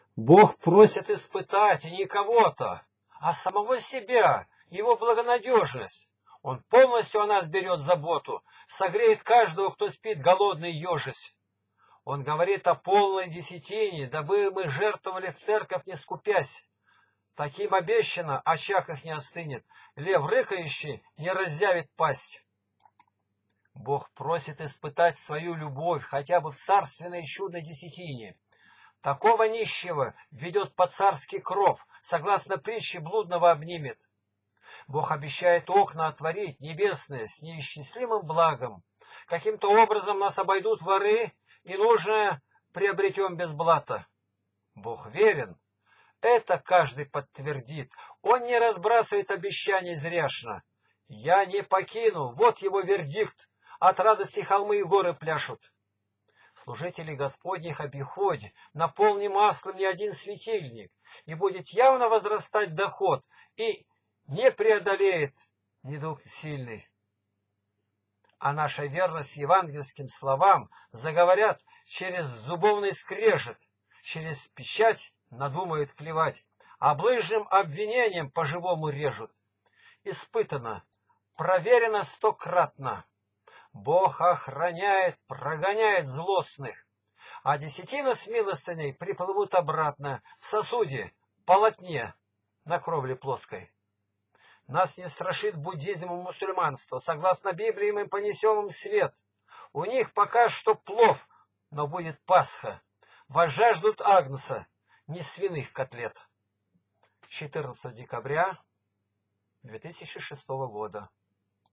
Бог просит испытать не кого-то, а самого себя, его благонадежность. Он полностью о нас берет заботу, согреет каждого, кто спит голодный ежась. Он говорит о полной десятине, дабы мы жертвовали в церковь, не скупясь. Таким обещано, очаг их не остынет, лев рыкающий не разъявит пасть. Бог просит испытать свою любовь хотя бы в царственной чудной десятине. Такого нищего ведет под царский кров, согласно притче блудного обнимет. Бог обещает окна отворить, небесные, с неисчислимым благом. Каким-то образом нас обойдут воры, и нужное приобретем без блата. Бог верен, это каждый подтвердит. Он не разбрасывает обещаний зряшно. Я не покину, вот его вердикт, от радости холмы и горы пляшут. Служители Господних обиходе, наполни маслом не один светильник, и будет явно возрастать доход, и не преодолеет недуг сильный. А наша верность евангельским словам заговорят через зубовный скрежет, через печать надумают клевать, а ближним обвинением по-живому режут. Испытано, проверено стократно. Бог охраняет, прогоняет злостных, а десятина с милостыней приплывут обратно в сосуде, полотне на кровле плоской. Нас не страшит буддизм и мусульманство. Согласно Библии мы понесем им свет. У них пока что плов, но будет Пасха. Возжаждут агнца, не свиных котлет. 14 декабря 2006 года.